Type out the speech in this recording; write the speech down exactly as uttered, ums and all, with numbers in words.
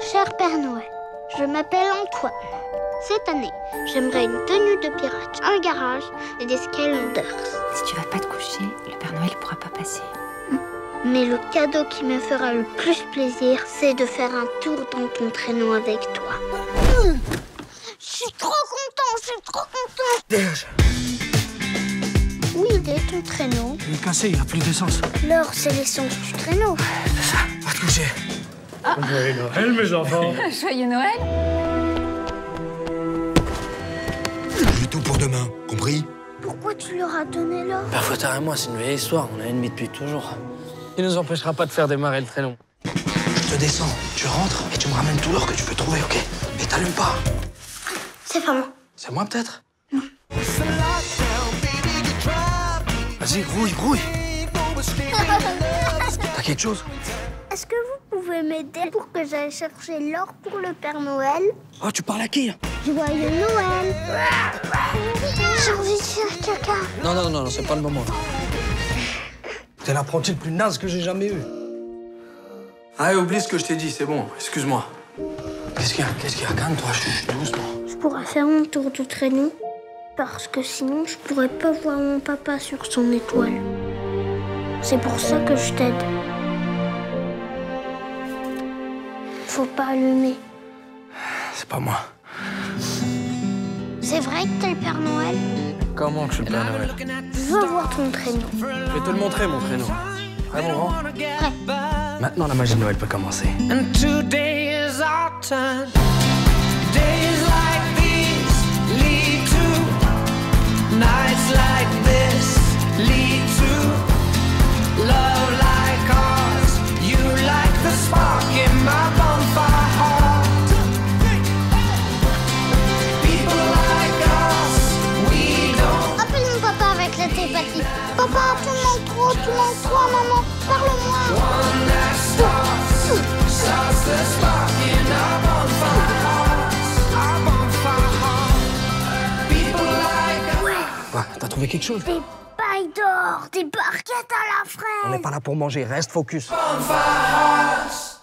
Cher Père Noël, je m'appelle Antoine. Cette année, j'aimerais une tenue de pirate, un garage et des Skylanders. Si tu vas pas te coucher, le Père Noël pourra pas passer. Mais le cadeau qui me fera le plus plaisir, c'est de faire un tour dans ton traîneau avec toi. Mmh. Je suis trop content, je suis trop content. Dégage. Où il est ton traîneau? Il est cassé, il a plus d'essence. Alors, c'est l'essence du traîneau. C'est ça, va te coucher. Ah. Joyeux Noël, mes enfants. Joyeux Noël. J'ai tout pour demain, compris? Pourquoi tu leur as donné l'or? Bah, Fotard et moi, c'est une vieille histoire. On est ennemis depuis toujours. Il nous empêchera pas de faire démarrer le traîneau. Je te descends, tu rentres et tu me ramènes tout l'or que tu peux trouver, ok? Et t'allumes pas. C'est pas moi. C'est moi, peut-être? Non. Vas-y, grouille, grouille. T'as quelque chose? Est-ce que vous pouvez m'aider pour que j'aille chercher l'or pour le Père Noël? Oh, tu parles à qui, là? Joyeux Noël. J'ai envie de faire caca. Non, non, non, non, c'est pas le moment. T'es l'apprenti le plus naze que j'ai jamais eu. Allez, oublie ce que je t'ai dit, c'est bon, excuse-moi. Qu'est-ce qu'il y a? Qu'est-ce qu'il y a? Calme-toi, chut, doucement. Je pourrais faire mon tour du traîneau, parce que sinon, je pourrais pas voir mon papa sur son étoile. C'est pour ça que je t'aide. Faut pas allumer. C'est pas moi. C'est vrai que t'es le Père Noël? Comment que je suis le Père Noël? Je veux voir ton traîneau. Je vais te le montrer, mon traîneau. Prêt, mon grand? Prêt. Maintenant, la magie de Noël peut commencer. And today is our time. Days like these lead to nights like this lead to love like ours. You like the spark in my bonfire heart. People like us, we don't. Appelle mon papa avec la télépathie. Papa, tu manques trop, tu manques trop, maman. Parle-moi. One that starts, starts the spark in our bonfire hearts. Our bonfire heart. People like us. Ouais, t'as trouvé quelque chose? Des pailles d'or, des barquettes à la On fraise. n'est pas là pour manger, reste focus. Bonfire hearts.